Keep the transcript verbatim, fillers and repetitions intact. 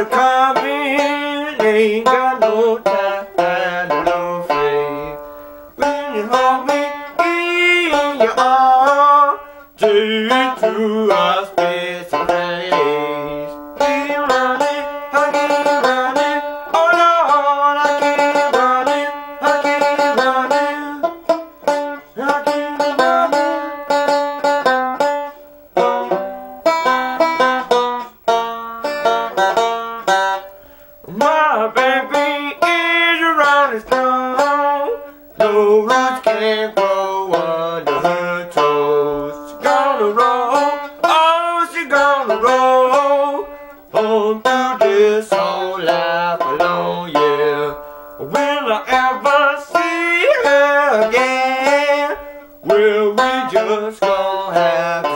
coming, ain't got no time, no faith. When you hold me in your arms, take it to a special place. Keep running, I keep running, oh Lord, I keep running, I keep running, I keep running. My baby is a rolling stone, no roots can grow under her toes. She's gonna roll, oh, she's gonna roll on through this whole life alone, yeah. Will I ever see her again? Will we just gonna have